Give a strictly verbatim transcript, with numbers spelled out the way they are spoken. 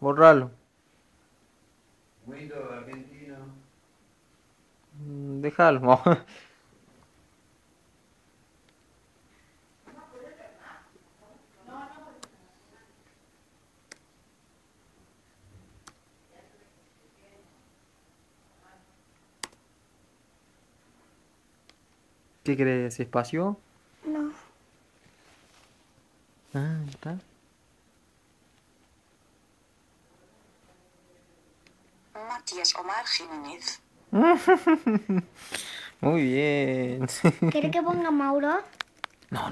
borralo. Windows argentino. Mm, Déjalo. ¿Qué crees? ¿Espacio? No. Ah, está. Matías Omar Jiménez. Muy bien. ¿Quiere que ponga Mauro?